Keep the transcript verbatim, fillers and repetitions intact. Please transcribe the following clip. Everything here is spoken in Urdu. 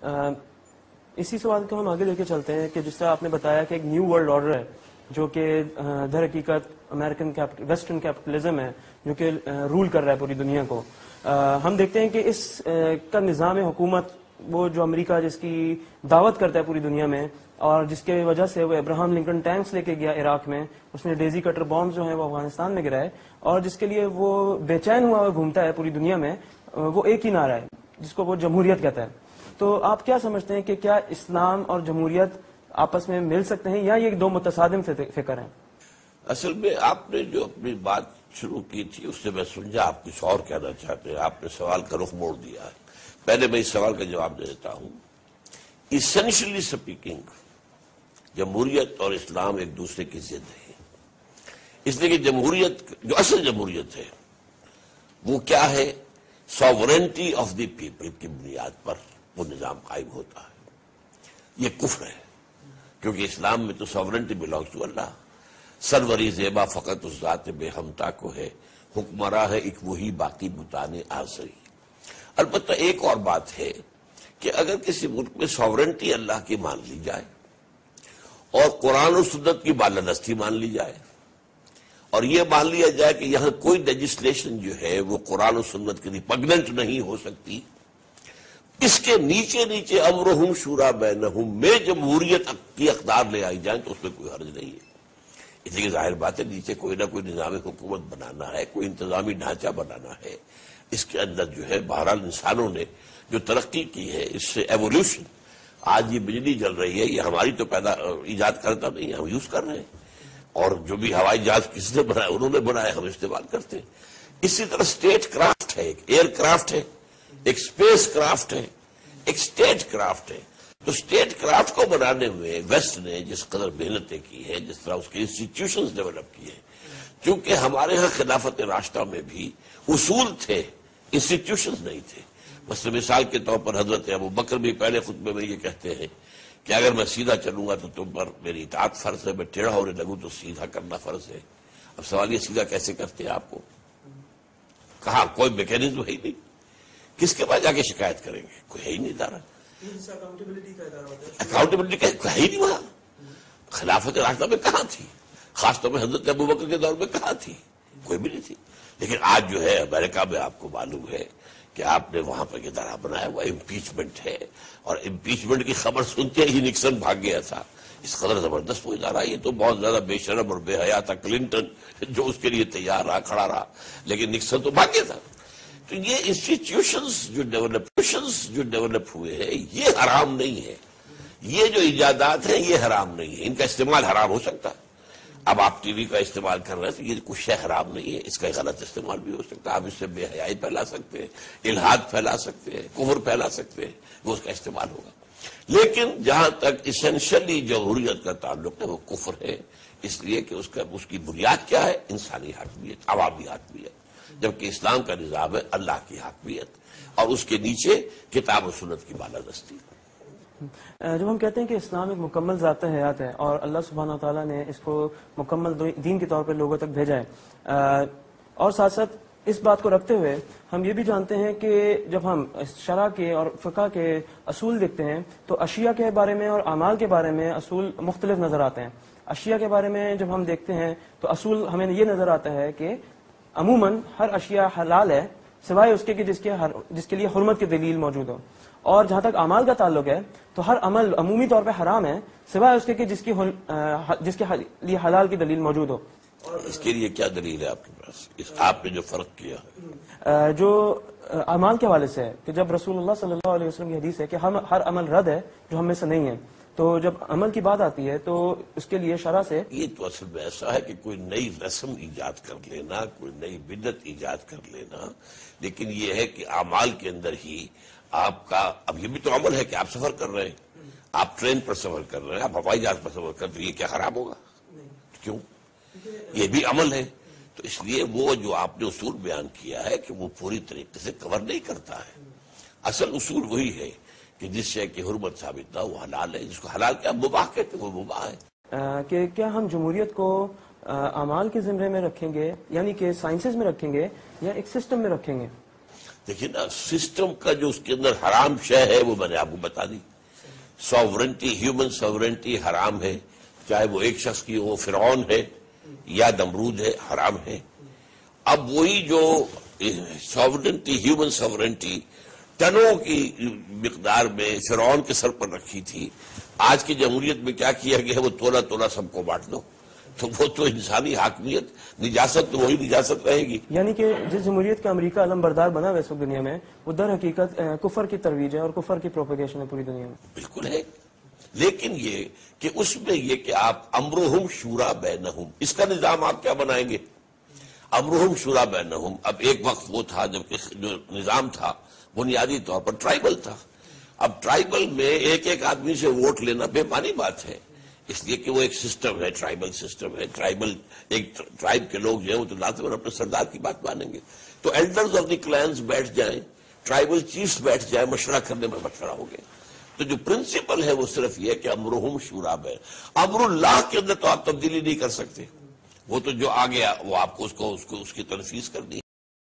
اسی سوال کو ہم آگے لے کے چلتے ہیں کہ جس طرح آپ نے بتایا کہ ایک نیو ورلڈ آرڈر ہے جو کہ در حقیقت امریکن ویسٹرن کیپٹلزم ہے جو کہ رول کر رہا ہے پوری دنیا کو. ہم دیکھتے ہیں کہ اس کا نظام حکومت وہ جو امریکہ جس کی دعوت کرتا ہے پوری دنیا میں اور جس کی وجہ سے وہ ابراہم لنکن ٹینکس لے کے گیا عراق میں, اس نے ڈیزی کٹر بامز جو ہیں وہ افغانستان میں گرائے اور جس کے لیے وہ بے چین ہوا گھومتا ہے پوری دنیا میں, وہ ایک ہی نعرہ ہے جس کو وہ جمہوریت کہتا ہے. تو آپ کیا سمجھتے ہیں کہ کیا اسلام اور جمہوریت آپس میں مل سکتے ہیں یا یہ دو متصادم فکر ہیں؟ اصل میں آپ نے جو اپنی بات شروع کی تھی اس سے میں سمجھا آپ کچھ اور کہنا چاہتے ہیں. آپ نے سوال کا رخ موڑ دیا ہے. پہلے میں اس سوال کا جواب دے دیتا ہوں. ایسنشلی سپیکنگ جمہوریت اور اسلام ایک دوسرے کی ضد ہے, اس لیے کہ جمہوریت جو اصل جمہوریت ہے وہ کیا ہے, ساورنٹی آف دی پیپل کی بنیاد پر وہ نظام قائم ہوتا ہے. یہ کفر ہے کیونکہ اسلام میں تو ساورنٹی بلانگس ٹو اللہ. سروری زیبا فقط اس ذات بے ہمتا کو ہے, حکمراں ہے ایک وہی باقی بتانے آزری. البتہ ایک اور بات ہے کہ اگر کسی ملک میں ساورنٹی اللہ کی مان لی جائے اور قرآن و سنت کی بالادستی مان لی جائے اور یہ مان لیا جائے کہ یہاں کوئی لیجسلیشن جو ہے وہ قرآن و سنت کے ریپگننٹ نہیں ہو سکتی, اس کے نیچے نیچے امرہم شورا بینہم میں جمہوریت کی اقدار لے آئی جائیں تو اس میں کوئی حرج نہیں ہے. اس لیے ظاہر بات ہے نیچے کوئی نہ کوئی نظام حکومت بنانا ہے, کوئی انتظامی ڈھانچہ بنانا ہے. اس کے اندر جو ہے بہرحال انسانوں نے جو ترقی کی ہے اس سے ایولیوشن, آج یہ بجلی جل رہی ہے یہ ہماری تو پیدا ایجاد کرتا نہیں ہے, ہم یوز کر رہے ہیں. اور جو بھی ہوائی جہاز کس نے بنایا انہوں نے بنایا, ہم استعمال کرتے ہیں. اسی طرح اسٹیٹ کرافٹ ہے, ایک ایئر کرافٹ ہے, ایک اسپیس کرافٹ ہے, ایک اسٹیٹ کرافٹ ہے. تو اسٹیٹ کرافٹ کو بنانے میں ویسٹ نے جس قدر محنتیں کی ہے, جس طرح اس کے انسٹیٹیوشنز ڈیولپ کیے, چونکہ ہمارے ہاں خلافت راشدہ میں بھی اصول تھے, انسٹیٹیوشنز نہیں تھے. مثلا مثال کے طور پر حضرت ابو بکر بھی پہلے خطبے میں یہ کہتے ہیں کہ اگر میں سیدھا چلوں گا تو تم پر میری اطاعت فرض ہے, میں ٹیڑھا ہونے لگوں تو سیدھا کرنا فرض ہے. اب سوال یہ سیدھا کیسے کرتے ہیں آپ کو, کہاں کوئی میکینزم ہے ہی نہیں, کس کے پاس جا کے شکایت کریں گے, کوئی ہے ہی نہیں ادارہ, اکاؤنٹیبلٹی کا ہے ہی نہیں وہاں. خلافت راشدہ میں کہاں تھی, خاص طور پہ حضرت ابو بکر کے دور میں کہاں تھی, کوئی بھی نہیں تھی. لیکن آج جو ہے امریکہ میں آپ کو معلوم ہے کہ آپ نے وہاں پر ادارہ بنایا ہوا امپیچمنٹ ہے, اور امپیچمنٹ کی خبر سنتے ہی نکسن بھاگ گیا تھا. اس قدر زبردست وہ ادارہ, یہ تو بہت زیادہ بے شرم اور بے حیا تھا کلنٹن جو اس کے لیے تیار رہا, کھڑا رہا, لیکن نکسن تو بھاگ گیا تھا. تو یہ انسٹیٹیوشنز جو ڈیولپشنز جو ڈیولپ ہوئے ہیں یہ حرام نہیں ہے, یہ جو ایجادات ہیں یہ حرام نہیں ہے, ان کا استعمال حرام ہو سکتا ہے. اب آپ ٹی وی کا استعمال کر رہے ہیں تو یہ کچھ شے حرام نہیں ہے, اس کا غلط استعمال بھی ہو سکتا ہے. آپ اس سے بے حیائی پھیلا سکتے ہیں, الحاد پھیلا سکتے ہیں, کفر پھیلا سکتے ہیں, وہ اس کا استعمال ہوگا. لیکن جہاں تک اسینشلی جمہوریت کا تعلق ہے وہ کفر ہے, اس لیے کہ اس کا اس کی بنیاد کیا ہے, انسانی حاکمیت, عوامی حاکمیت, جبکہ اسلام کا نظام ہے اللہ کی حاکمیت اور اس کے نیچے کتاب و سنت کی بالادستی. جب ہم کہتے ہیں کہ اسلام ایک مکمل ذات حیات ہے اور اللہ سبحانہ وتعالیٰ نے اس کو مکمل دین کے طور پر لوگوں تک بھیجا ہے, اور ساتھ ساتھ اس بات کو رکھتے ہوئے ہم یہ بھی جانتے ہیں کہ جب ہم شرع کے اور فقہ کے اصول دیکھتے ہیں تو اشیاء کے بارے میں اور اعمال کے بارے میں اصول مختلف نظر آتے ہیں. اشیاء کے بارے میں جب ہم دیکھتے ہیں تو اصول ہمیں یہ نظر آتا ہے کہ عموماً ہر اشیاء حلال ہے سوائے اس کے کہ جس کے جس کے لیے حرمت کی دلیل موجود ہو, اور جہاں تک اعمال کا تعلق ہے تو ہر عمل عمومی طور پہ حرام ہے سوائے اس کے کہ جس کی جس کے لیے حلال کی دلیل موجود ہو. اس کے لیے کیا دلیل ہے آپ کے پاس, اس آپ نے جو فرق کیا جو اعمال کے حوالے سے ہے کہ جب رسول اللہ صلی اللہ علیہ وسلم کی حدیث ہے کہ ہم ہر عمل رد ہے جو ہم میں سے نہیں ہے, تو جب عمل کی بات آتی ہے تو اس کے لیے شرع سے یہ تو اصل میں ایسا ہے کہ کوئی نئی رسم ایجاد کر لینا, کوئی نئی بدعت ایجاد کر لینا. لیکن یہ ہے کہ اعمال کے اندر ہی آپ کا, اب یہ بھی تو عمل ہے کہ آپ سفر کر رہے ہیں, آپ ٹرین پر سفر کر رہے ہیں, آپ ہوائی جہاز پر سفر کر رہے ہیں, یہ کیا خراب ہوگا, کیوں, یہ بھی عمل ہے. تو اس لیے وہ جو آپ نے اصول بیان کیا ہے کہ وہ پوری طریقے سے کور نہیں کرتا ہے. اصل اصول وہی ہے کہ جس شے کی حرمت ثابت نہ وہ حلال ہے, جس کو حلال کیا مباح کہتے ہیں وہ مباح ہے. کہ کیا ہم جمہوریت کو اعمال کے زمرے میں رکھیں گے, یعنی کہ سائنسز میں رکھیں گے, یا ایک سسٹم میں رکھیں گے؟ دیکھیے نا سسٹم کا جو اس کے اندر حرام شے ہے وہ میں نے آپ کو بتا دی. ساورنٹی، ہیومن ساورنٹی حرام ہے، چاہے وہ ایک شخص کی وہ فرعون ہے یا نمرود ہے، حرام ہے. اب وہی جو ساورنٹی، ہیومن ساورنٹی ٹنوں کی مقدار میں فرعون کے سر پر رکھی تھی، آج کی جمہوریت میں کیا کیا گیا ہے؟ وہ تولا تولا سب کو بانٹ دو. تو وہ تو انسانی حاکمیت، نجاست تو وہی نجاست رہے گی. یعنی کہ جس جمہوریت کا امریکہ علم بردار بنا ہوا ہے اس وقت دنیا میں، وہ در حقیقت کفر کی ترویج ہے اور کفر کی پروپیگیشن ہے پوری دنیا میں. بالکل ہے، لیکن یہ کہ اس میں یہ کہ آپ امرہم شورا بینہم، اس کا نظام آپ کیا بنائیں گے؟ امرہم شورا بینہم. اب ایک وقت وہ تھا جب کہ جو نظام تھا بنیادی طور پر ٹرائبل تھا. اب ٹرائبل میں ایک ایک آدمی سے ووٹ لینا بے معنی بات ہے، اس لیے کہ وہ ایک سسٹم ہے، ٹرائبل سسٹم ہے. ٹرائبل ایک ٹرائب کے لوگ جو ہیں وہ تو لازماً اپنے سردار کی بات مانیں گے. تو ایلڈرز آف دی کلینز بیٹھ جائیں، ٹرائبل چیفز بیٹھ جائیں، مشورہ کرنے میں مشورہ ہو گیا. تو جو پرنسپل ہے وہ صرف یہ کہ امرہم شورا بین. امر اللہ کے اندر تو آپ تبدیلی نہیں کر سکتے، وہ تو جو آ گیا وہ آپ کو اس کو اس کو اس کی تنفیذ کرنی ہے.